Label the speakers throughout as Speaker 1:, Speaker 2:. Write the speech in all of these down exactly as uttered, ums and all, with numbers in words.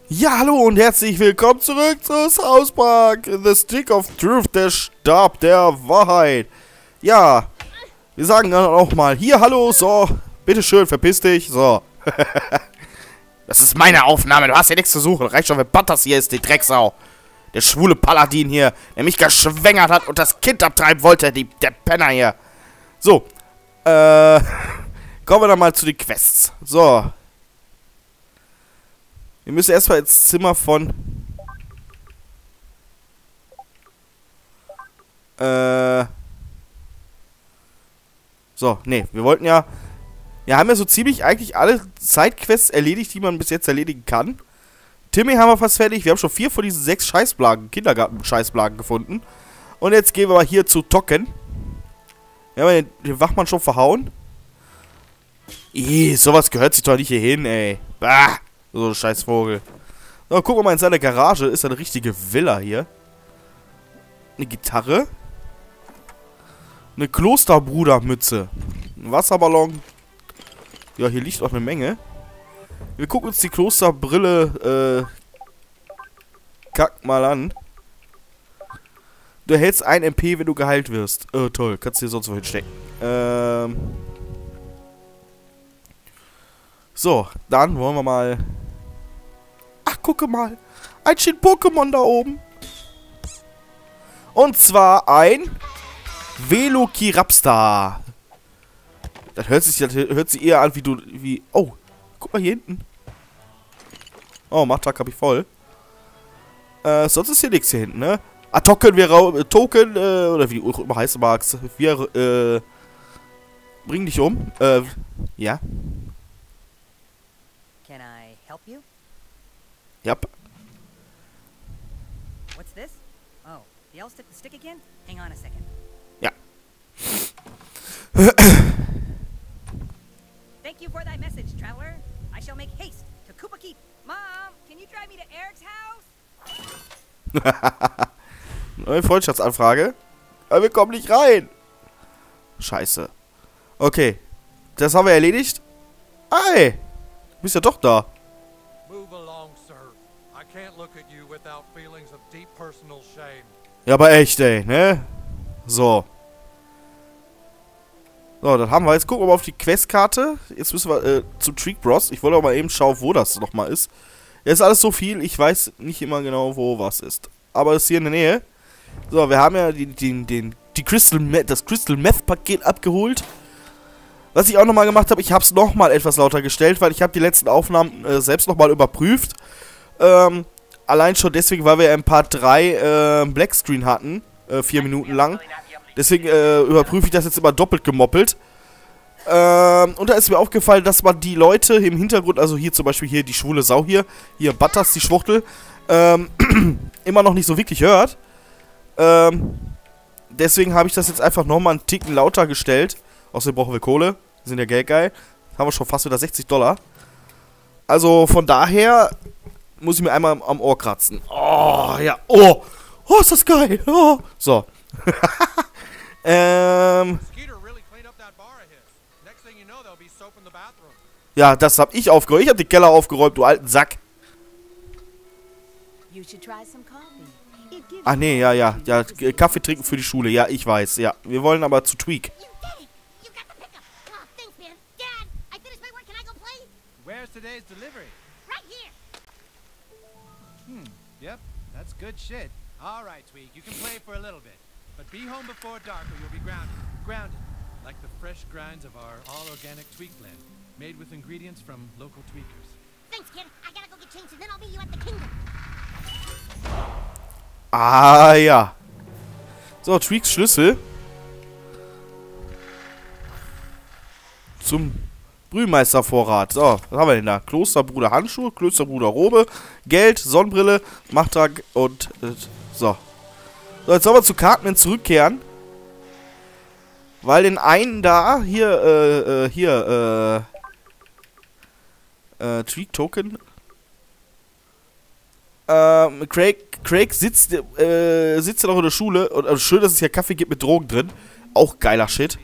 Speaker 1: Ja, hallo und herzlich willkommen zurück zu South Park, The Stick of Truth, der Stab der Wahrheit. Ja, wir sagen dann auch mal, hier, hallo, so, bitteschön, verpiss dich, so. Das ist meine Aufnahme, du hast hier nichts zu suchen, reicht schon, wenn Butters hier ist, die Drecksau. Der schwule Paladin hier, der mich geschwängert hat und das Kind abtreiben wollte, die, der Penner hier. So, äh, kommen wir dann mal zu den Quests, so. Wir müssen erstmal ins Zimmer von... Äh... So, nee, wir wollten ja... Wir haben ja so ziemlich eigentlich alle Sidequests erledigt, die man bis jetzt erledigen kann. Timmy haben wir fast fertig. Wir haben schon vier von diesen sechs Scheißblagen, Kindergarten-Scheißblagen gefunden. Und jetzt gehen wir mal hier zu Tocken. Wir haben den, den Wachmann schon verhauen. Ih, sowas gehört sich doch nicht hier hin, ey. Bah! So ein scheiß Vogel. So, gucken wir mal in seine Garage. Ist eine richtige Villa hier. Eine Gitarre. Eine Klosterbrudermütze. Ein Wasserballon. Ja, hier liegt auch eine Menge. Wir gucken uns die Klosterbrille, äh, kack mal an. Du erhältst ein M P, wenn du geheilt wirst. Oh, toll. Kannst du dir sonst wo hinstecken. Ähm. So, dann wollen wir mal... Ach, gucke mal. Ein schön Pokémon da oben. Und zwar ein Velociraptor. Das hört sich, das hört sich eher an wie du... wie. Oh, guck mal hier hinten. Oh, Machtag habe ich voll. Äh, sonst ist hier nichts hier hinten, ne? Ah, Token, wir äh, Token, äh, oder wie du auch immer heißen magst. Wir, äh... bring dich um. Äh, ja.
Speaker 2: Can I help you?
Speaker 1: Yep.
Speaker 2: What's this? Oh, the elves took the stick again? Hang on a second.
Speaker 1: Ja.
Speaker 2: Thank you for thy message, traveler. I shall make haste to Koopa Keep. Mom, can you drive me to Eric's house?
Speaker 1: Neue Freundschaftsanfrage. Aber wir kommen nicht rein. Scheiße. Okay. Das haben wir erledigt. Hey. Du bist ja doch da. Ja, aber echt, ey, ne? So. So, dann haben wir. Jetzt gucken wir mal auf die Questkarte. Jetzt müssen wir äh, zu Treek Bros. Ich wollte auch mal eben schauen, wo das nochmal ist. Ja, ist alles so viel. Ich weiß nicht immer genau, wo was ist. Aber es ist hier in der Nähe. So, wir haben ja die, die, den, die Crystal Meth, das Crystal Meth Paket abgeholt. Was ich auch nochmal gemacht habe, ich habe es nochmal etwas lauter gestellt, weil ich habe die letzten Aufnahmen äh, selbst nochmal überprüft. Ähm, allein schon deswegen, weil wir im Part drei äh, Blackscreen hatten, äh, vier Minuten lang. Deswegen äh, überprüfe ich das jetzt immer doppelt gemoppelt. Ähm, und da ist mir aufgefallen, dass man die Leute im Hintergrund, also hier zum Beispiel hier die schwule Sau hier, hier Butters, die Schwuchtel, ähm, immer noch nicht so wirklich hört. Ähm, deswegen habe ich das jetzt einfach nochmal einen Ticken lauter gestellt. Außerdem brauchen wir Kohle. Wir sind ja geldgeil. Haben wir schon fast wieder sechzig Dollar. Also von daher muss ich mir einmal am Ohr kratzen. Oh, ja. Oh. Oh, ist das geil. Oh. So. ähm. Ja, das hab ich aufgeräumt. Ich hab den Keller aufgeräumt, du alten Sack. Ach nee, ja, ja. Ja, Kaffee trinken für die Schule. Ja, ich weiß. Ja, wir wollen aber zu Tweak.
Speaker 3: Today's delivery. Right here. Hmm. Yep. That's good shit. All right, Tweak. You can play for a little bit, but be home before dark or you'll be grounded. Grounded, like the fresh grinds of our all-organic Tweak blend, made with ingredients from local tweakers.
Speaker 4: Thanks, kid. I gotta go get changed, and then I'll meet you at the kingdom.
Speaker 1: Ah ja. So, Tweaks Schlüssel zum Brühmeistervorrat. So, was haben wir denn da? Klosterbruder Handschuhe, Klosterbruder Robe, Geld, Sonnenbrille, Machttag und äh, so. So, jetzt sollen wir zu Cartman zurückkehren. Weil den einen da, hier, äh, äh, hier, äh, äh, Tweak Token. Ähm, Craig, Craig sitzt, äh, sitzt ja noch in der Schule und also schön, dass es hier Kaffee gibt mit Drogen drin. Auch geiler Shit.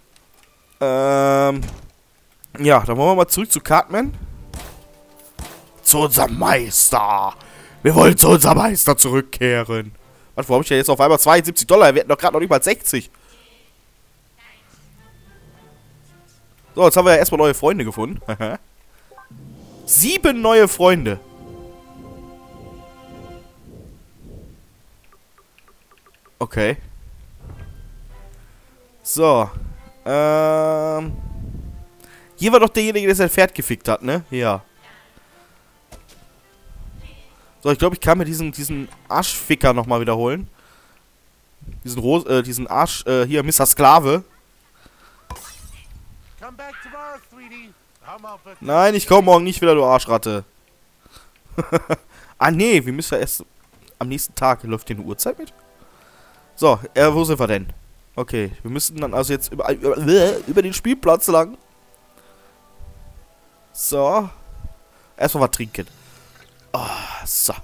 Speaker 1: Ähm, ja, dann wollen wir mal zurück zu Cartman. Zu unserem Meister. Wir wollen zu unserem Meister zurückkehren. Was, wo habe ich ja jetzt auf einmal zweiundsiebzig Dollar? Wir hatten doch gerade noch nicht mal sechzig. So, jetzt haben wir ja erstmal neue Freunde gefunden. Sieben neue Freunde. Okay. So. Ähm. Hier war doch derjenige, der sein Pferd gefickt hat, ne? Ja. So, ich glaube, ich kann mir diesen, diesen Arschficker nochmal wiederholen. Diesen Ros äh, diesen Arsch, äh, hier, Mister Sklave. Nein, ich komme morgen nicht wieder, du Arschratte. Ah, nee, wir müssen ja erst am nächsten Tag. Läuft hier eine Uhrzeit mit? So, äh, wo sind wir denn? Okay, wir müssen dann also jetzt über, über, über den Spielplatz lang. So. Erstmal was trinken. Oh, so.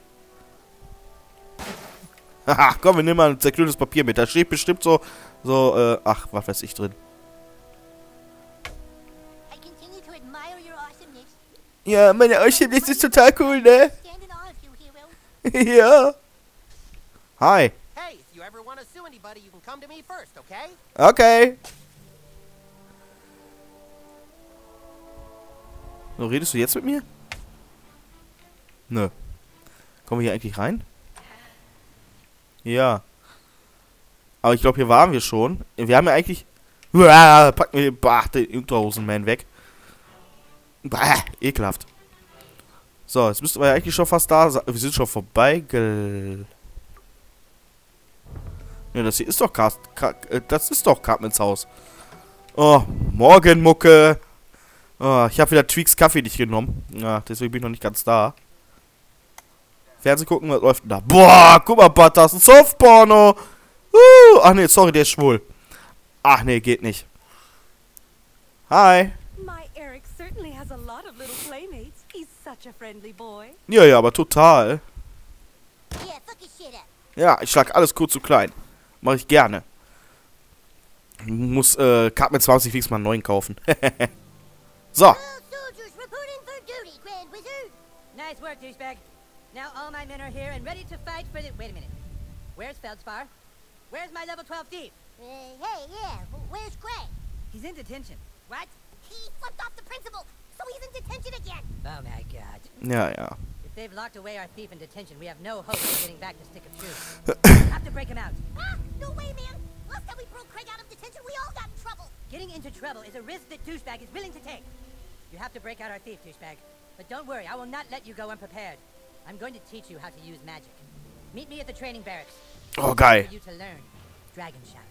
Speaker 1: Haha, komm, wir nehmen mal ein zerklülltes Papier mit. Da steht bestimmt so, so, äh, ach, was weiß ich drin. Ja, meine Awesomeness ist total cool, ne? Ja. Hi.
Speaker 5: Hey, if you ever want to sue anybody, you can come to me first, okay?
Speaker 1: Okay. So, redest du jetzt mit mir? Nö. Kommen wir hier eigentlich rein? Ja. Aber ich glaube, hier waren wir schon. Wir haben ja eigentlich... Uah, packen wir bah, den Unterhosenman weg. Bah, ekelhaft. So, jetzt müssten wir ja eigentlich schon fast da sein. Wir sind schon vorbei. Ja, das hier ist doch Cast, das ist doch Cartmans Haus. Oh, Morgenmucke. Oh, ich habe wieder Tweaks Kaffee nicht genommen. Ja, deswegen bin ich noch nicht ganz da. Fernsehen gucken, was läuft denn da? Boah, guck mal, Bart, das ist ein Softporno. Uh, ach nee, sorry, der ist schwul. Ach nee, geht nicht. Hi.
Speaker 2: My Eric certainly has a lot of little playmates. He's such a friendly boy.
Speaker 1: Ja, ja, aber total.
Speaker 4: Yeah, fuck your shit up.
Speaker 1: Ja, ich schlag alles kurz zu klein. Mach ich gerne. Muss, äh, Cartman zwanzig fix mal einen neuen kaufen. So.
Speaker 4: All soldiers reporting for duty, Grand Wizard.
Speaker 2: Nice work, douchebag. Now all my men are here and ready to fight for the... Wait a minute. Where's Feldspar? Where's my level twelve thief?
Speaker 4: Uh, hey, yeah, where's Craig?
Speaker 2: He's in detention.
Speaker 4: What? He flipped off the principal, so he's in detention again.
Speaker 2: Oh my god.
Speaker 1: Ja, ja.
Speaker 2: If they've locked away our thief in detention, we have no hope of getting back to Stick of Truth. Have to break him out.
Speaker 4: Ah, no way, man. Last time we broke Craig out of detention, we all got in trouble.
Speaker 2: Getting into trouble is a risk that douchebag is willing to take. You have to break out our thief, douchebag. But don't worry, I will not let you go unprepared. I'm going to teach you how to use magic. Meet me at the training barracks.
Speaker 1: Oh, geil.
Speaker 2: For you to learn Dragon Shout.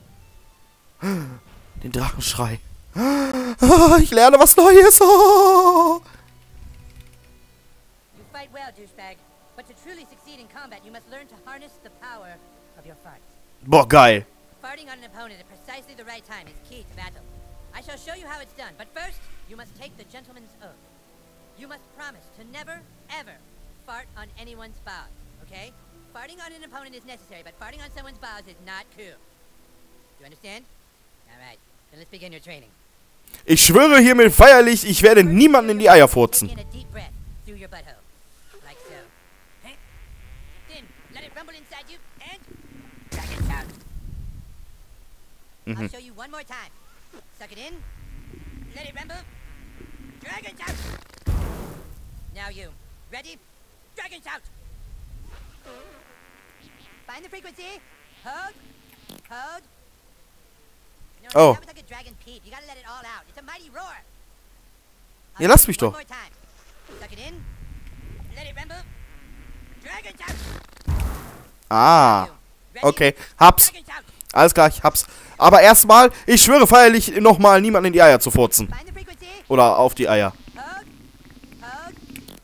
Speaker 1: Den Drachenschrei. Oh, ich lerne was Neues. Oh.
Speaker 2: You fight well, douchebag. But to truly succeed in combat, you must learn to harness the power of your farts.
Speaker 1: Boah, geil.
Speaker 2: Farting on an opponent at precisely the right time is key to battle. I shall show you how it's done, but first, you must take the gentleman's oath. You must promise to never, ever fart on anyone's balls, okay? Farting on an opponent is necessary, but farting on someone's balls is not cool. You understand? Alright, then let's begin your training.
Speaker 1: Ich schwöre hiermit feierlich, ich werde niemanden in die Eier furzen.
Speaker 2: Take in a deep breath through your butthole. Like so. Okay? Then, let it rumble inside you, and... Dragon Shout. I'll show you one more time. Suck it in. Let it rumble. Dragon Shout! Now you. Ready? Dragon Shout! Find the frequency. Hold. Hold. No,
Speaker 1: Oh.
Speaker 2: that was like a dragon peep. You gotta let it all out. It's a mighty roar.
Speaker 1: Ja, lass mich
Speaker 2: One
Speaker 1: doch.
Speaker 2: more time. Suck it in. Let it rumble. Dragon Shout!
Speaker 1: Ah.
Speaker 2: Ready?
Speaker 1: Okay, hab's.
Speaker 2: Dragon Shout!
Speaker 1: Alles klar, ich hab's. Aber erstmal, ich schwöre feierlich nochmal, niemanden in die Eier zu furzen.
Speaker 2: Find the frequency.
Speaker 1: Oder auf die Eier.
Speaker 2: Hold. Hold.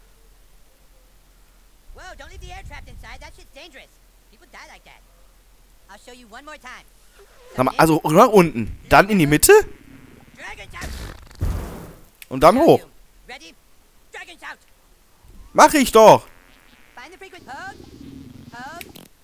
Speaker 2: Whoa, don't leave the air trapped inside. That shit's dangerous. People die like that. I'll show you one more time.
Speaker 1: Sag mal, also nach unten. Dann in die Mitte.
Speaker 2: Dragon Shout!
Speaker 1: Und dann hoch.
Speaker 2: Ready? Dragon Shout!
Speaker 1: Mach ich doch.
Speaker 2: Find the frequency. Hold. Hold.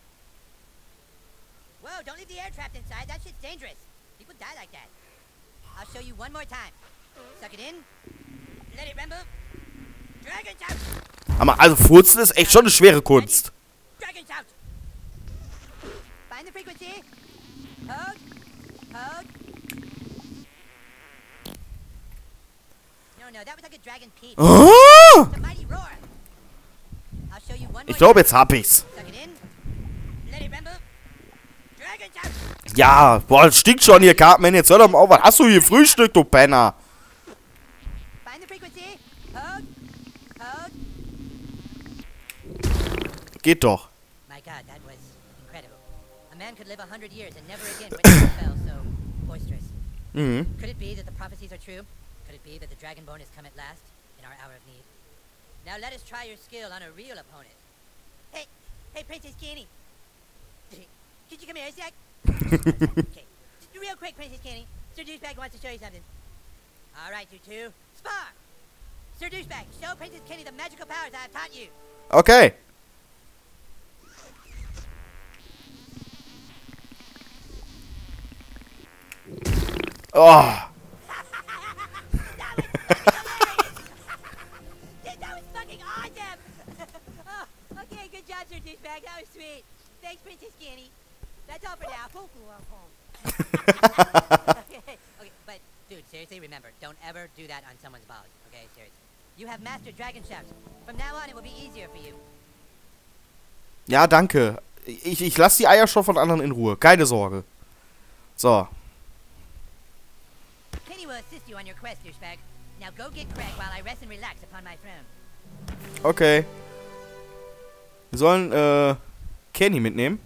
Speaker 2: Whoa, don't leave the air trapped inside. That shit's dangerous. People die like that. I'll show you one more time. Suck it in. Let it rumble. Dragon's out.
Speaker 1: Aber also Furzen ist echt schon eine schwere Kunst.
Speaker 2: Dragon's out. Find the frequency. Hold. Hold. No, no, that was like a dragon peep.
Speaker 1: Oh!
Speaker 2: It's a mighty roar. I'll show you one more.
Speaker 1: Ich glaube, jetzt hab ich's.
Speaker 2: Suck it in. Let it rumble. Dragon's out.
Speaker 1: Ja, boah, das stinkt schon hier, Cartman. Jetzt hör doch mal auf. Was hast du hier Frühstück, du Penner?
Speaker 2: Find the frequency. Hold. Hold.
Speaker 1: Geht doch.
Speaker 2: My God, that was incredible. A man could live a hundred years and never again witness a spell so boisterous.
Speaker 1: Mhm.
Speaker 2: Could it be that the prophecies are true? Could it be that the Dragonborn has come at last, in our hour of need? Now let us try your skill on a real opponent. Hey, hey, Princess Kenny. Could you come here a sec? Okay, just real quick, Princess Kenny. Sir Douchebag wants to show you something. All right, you two, spar! Sir Douchebag, show Princess Kenny the magical powers I have taught you.
Speaker 1: Okay. Oh.
Speaker 2: That was fucking awesome! Oh, okay, good job, Sir Douchebag. That was sweet. Thanks, Princess Kenny. That's all for now. okay, okay, but dude, seriously, remember, don't ever do that on someone's balls. Okay, seriously. You have mastered Dragon Shouts. From now on, it will be easier for you.
Speaker 1: Ja, danke. Ich, ich lasse die Eier schon von anderen in Ruhe. Keine Sorge. So.
Speaker 2: Kenny will assist you on your quest, Douchebag. Now go get Craig while I rest and relax upon my throne.
Speaker 1: Okay. Wir sollen, äh, Kenny mitnehmen.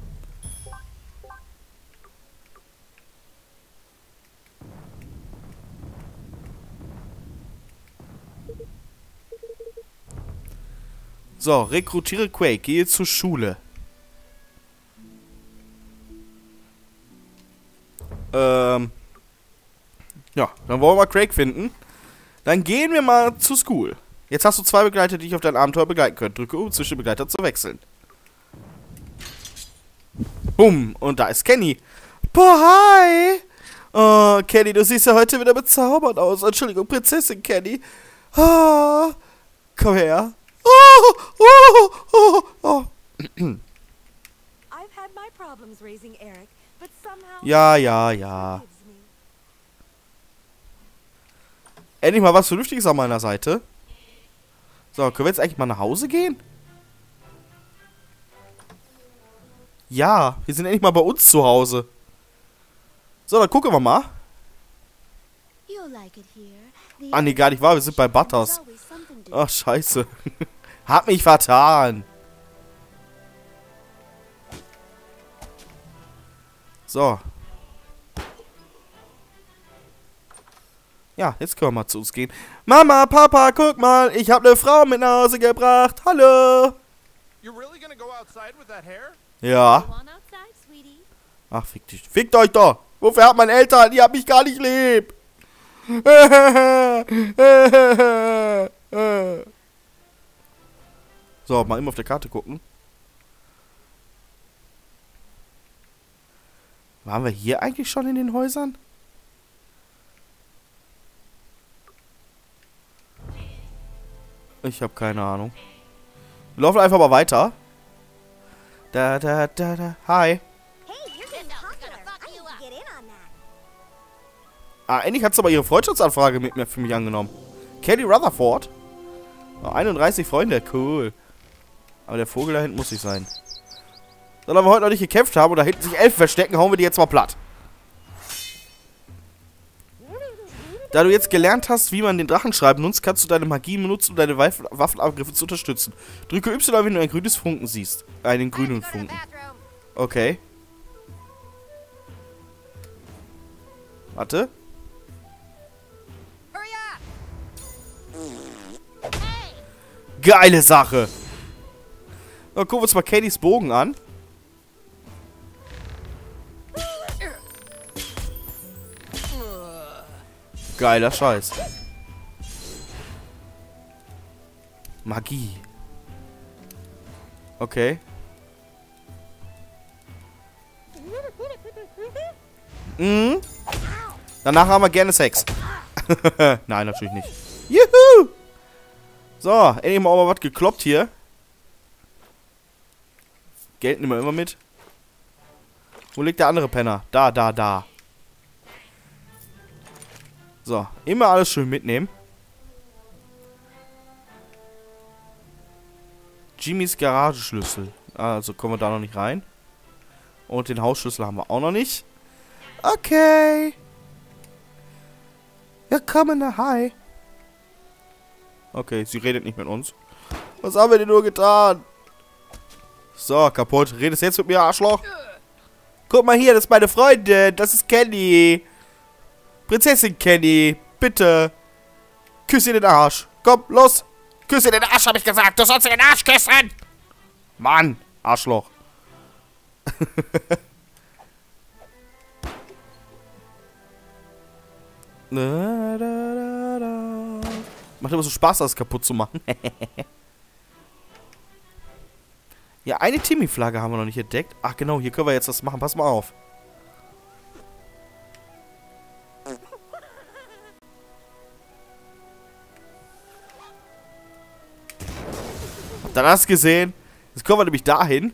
Speaker 1: So, rekrutiere Quake. Gehe zur Schule. Ähm. Ja, dann wollen wir mal Craig finden. Dann gehen wir mal zur School. Jetzt hast du zwei Begleiter, die dich auf dein Abenteuer begleiten können. Drücke um, zwischen Begleiter zu wechseln. Bumm, und da ist Kenny. Boah, hi! Oh, Kenny, du siehst ja heute wieder bezaubernd aus. Entschuldigung, Prinzessin Kenny. Ah, komm her. Oh, oh, oh, oh.
Speaker 6: I've had my problems raising Eric, but somehow
Speaker 1: Ja, ja, ja.
Speaker 6: forgives me.
Speaker 1: Endlich mal was Vernünftiges an meiner Seite. So, können wir jetzt eigentlich mal nach Hause gehen? Ja, wir sind endlich mal bei uns zu Hause. So, dann gucken wir mal.
Speaker 4: You'll like it here. The
Speaker 1: Ah, nee, gar nicht wahr, wir sind bei Butters.
Speaker 4: There's always something to
Speaker 1: Ach, scheiße. Hab mich vertan. So. Ja, jetzt können wir mal zu uns gehen. Mama, Papa, guck mal, ich habe eine Frau mit nach Hause gebracht. Hallo.
Speaker 3: You're really gonna go outside with that hair?
Speaker 1: Ja.
Speaker 4: Go on outside, sweetie.
Speaker 1: Ach, fick dich. Fickt euch doch. Wofür hat meine Eltern? Die haben mich gar nicht lieb. So, mal immer auf der Karte gucken. Waren wir hier eigentlich schon in den Häusern? Ich habe keine Ahnung. Wir laufen einfach mal weiter. Da, da, da, da. Hi.
Speaker 4: Hey, you're getting popular. I need to get in on that.
Speaker 1: Ah, endlich hat sie aber ihre Freundschaftsanfrage mit mir für mich angenommen. Kelly Rutherford. Oh, einunddreißig Freunde, cool. Aber der Vogel da hinten muss nicht sein. So, da wir heute noch nicht gekämpft haben und da hinten sich Elfen verstecken, hauen wir die jetzt mal platt. Da du jetzt gelernt hast, wie man den Drachenschreiben nutzt, kannst du deine Magie benutzen, um deine Waff Waffenangriffe zu unterstützen. Drücke Y, wenn du ein grünes Funken siehst. Einen grünen Funken. Okay. Warte.
Speaker 2: Hurry up!
Speaker 1: Geile Sache. Dann gucken wir uns mal Kellys Bogen an. Geiler Scheiß. Magie. Okay. Mhm. Danach haben wir gerne Sex. Nein, natürlich nicht. Juhu! So, endlich mal auch mal was gekloppt hier. Geld nehmen wir immer mit. Wo liegt der andere Penner? Da, da, da. So, immer alles schön mitnehmen. Jimmys Garagenschlüssel. Also kommen wir da noch nicht rein. Und den Hausschlüssel haben wir auch noch nicht. Okay. Willkommen nach Hi. Okay, sie redet nicht mit uns. Was haben wir denn nur getan? So, kaputt. Redest jetzt mit mir, Arschloch? Guck mal hier, das ist meine Freundin. Das ist Kenny. Prinzessin Kenny. Bitte. Küss ihr den Arsch. Komm, los. Küss ihr den Arsch, hab ich gesagt. Du sollst ihr den Arsch küssen. Mann, Arschloch. Macht immer so Spaß, das kaputt zu machen. Ja, eine Timmy-Flagge haben wir noch nicht entdeckt. Ach genau, hier können wir jetzt das machen. Pass mal auf. Habt ihr das gesehen? Jetzt kommen wir nämlich dahin.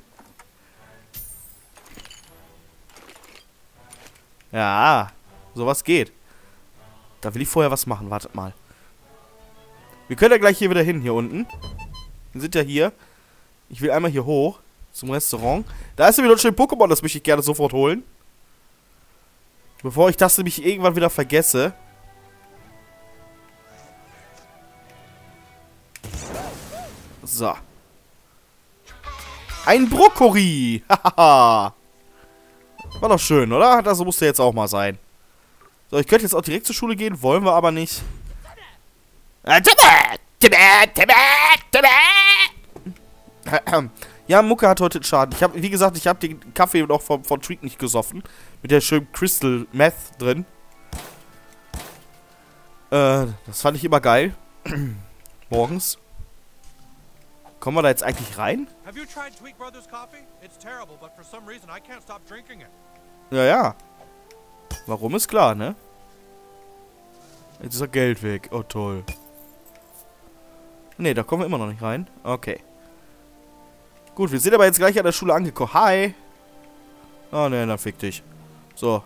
Speaker 1: Ja, sowas geht. Da will ich vorher was machen. Wartet mal. Wir können ja gleich hier wieder hin, hier unten. Wir sind ja hier. Ich will einmal hier hoch. Zum Restaurant. Da ist ja wieder ein schönes Pokémon, das möchte ich gerne sofort holen. Bevor ich das nämlich irgendwann wieder vergesse. So. Ein Brokkoli. Hahaha. War doch schön, oder? Das musste jetzt auch mal sein. So, ich könnte jetzt auch direkt zur Schule gehen. Wollen wir aber nicht. Ja, Mucke hat heute Schaden. Ich habe, wie gesagt, ich habe den Kaffee noch von, von Treat nicht gesoffen. Mit der schönen Crystal Meth drin. Äh, das fand ich immer geil. Morgens. Kommen wir da jetzt eigentlich rein?
Speaker 3: Have you tried Tweak Brothers coffee? It's terrible, but for some reason I can't stop drinking it.
Speaker 1: Ja, ja. Warum ist klar, ne? Jetzt ist er Geld weg. Oh, toll. Ne, da kommen wir immer noch nicht rein. Okay. Gut, wir sind aber jetzt gleich an der Schule angekommen. Hi. Oh, ne, dann fick dich. So.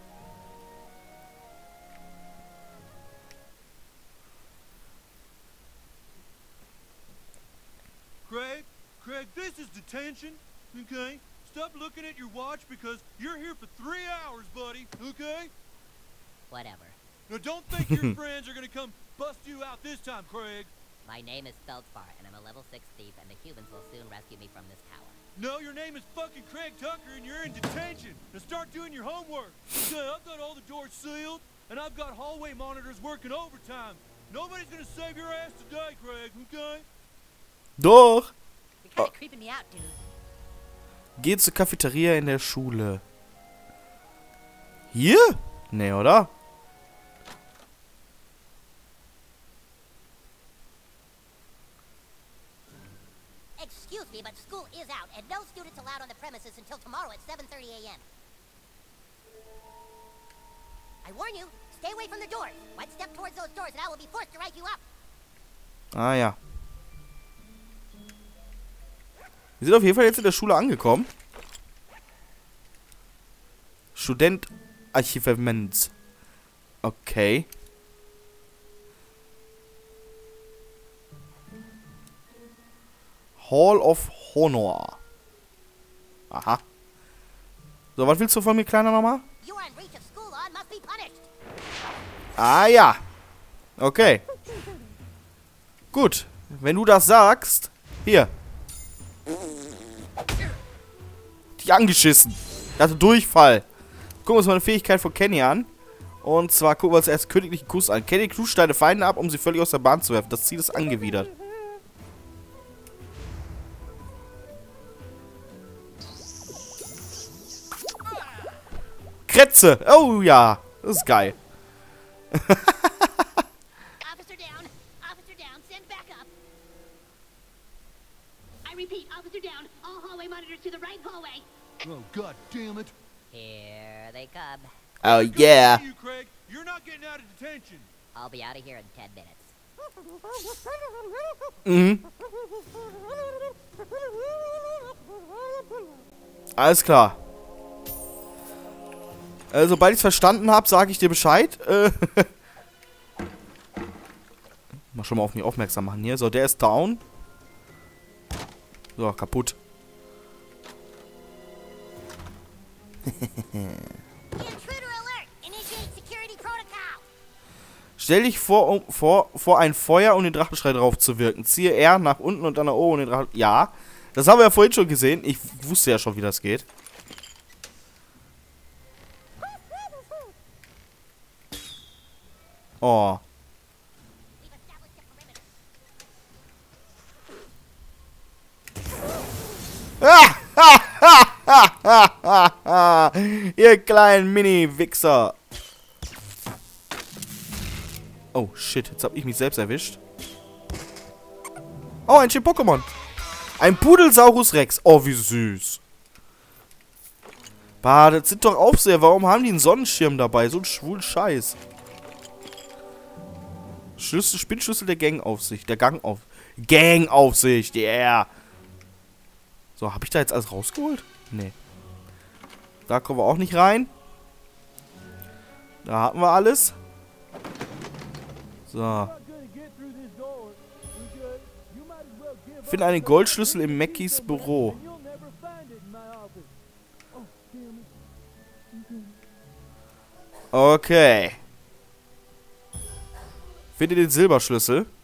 Speaker 3: Craig, Craig, this is detention, okay? Stop looking at your watch because you're here for three hours, buddy, okay?
Speaker 2: Whatever.
Speaker 3: Now don't think your friends are gonna come bust you out this time, Craig.
Speaker 2: My name is Feldspar, and I'm a level six thief, and the Cubans will soon rescue me from this tower.
Speaker 3: No, your name is fucking Craig Tucker, and you're in detention. Now start doing your homework. Okay, I've got all the doors sealed, and I've got hallway monitors working overtime. Nobody's gonna save your ass today, Craig, okay?
Speaker 1: Doch.
Speaker 2: You're kind of creeping me out, dude.
Speaker 1: Geh zur Cafeteria in der Schule. Hier? Nee, oder?
Speaker 5: Excuse me, but school is out, and no students allowed on the premises until tomorrow at seven thirty a m I warn you, stay away from the doors. One step towards those doors and I will be forced to write you up.
Speaker 1: Ah, ja. Wir sind auf jeden Fall jetzt in der Schule angekommen. Studentarchivement. Okay. Hall of Honor. Aha. So, was willst du von mir, Kleiner, nochmal?
Speaker 5: You are in breach of school law and must be punished.
Speaker 1: Ah, ja. Okay. Gut. Wenn du das sagst. Hier. Die angeschissen. Er hatte Durchfall. Gucken wir uns mal eine Fähigkeit von Kenny an. Und zwar gucken wir uns erst königlichen Kuss an. Kenny knuscht deine Feinde ab, um sie völlig aus der Bahn zu werfen. Das Ziel ist angewidert. Kretze. Oh ja. Das ist geil.
Speaker 7: Officer down. Officer down. Send backup. I repeat, officer down. All hallway monitors to the right hallway.
Speaker 3: Oh, god damn it.
Speaker 2: Here they come.
Speaker 1: Oh yeah.
Speaker 3: You, Craig. You're not getting out of detention.
Speaker 2: I'll be out of here in ten minutes.
Speaker 1: Mhm. Alles klar. Äh, sobald ich es verstanden habe, sage ich dir Bescheid. Äh, mal schon mal auf mich aufmerksam machen hier. So, der ist down. So, kaputt. Stell dich vor, um, vor, vor ein Feuer, um den Drachenschrei drauf zu wirken. Ziehe R nach unten und dann nach oben, um den Drachen... Ja, das haben wir ja vorhin schon gesehen. Ich wusste ja schon, wie das geht. Oh. Ihr kleinen Mini-Wichser. Oh, shit. Jetzt hab ich mich selbst erwischt. Oh, ein schönes Pokémon. Ein Pudelsaurus Rex. Oh, wie süß. Bah, das sind doch Aufseher. Warum haben die einen Sonnenschirm dabei? So ein schwulen Scheiß. Schlüssel, Spinnschlüssel der Gangaufsicht. Der Gangauf... Gangaufsicht, yeah. So, habe ich da jetzt alles rausgeholt? Nee. Da kommen wir auch nicht rein. Da hatten wir alles. So. Finde einen Goldschlüssel im Mackies Büro. Okay. Finde den Silberschlüssel.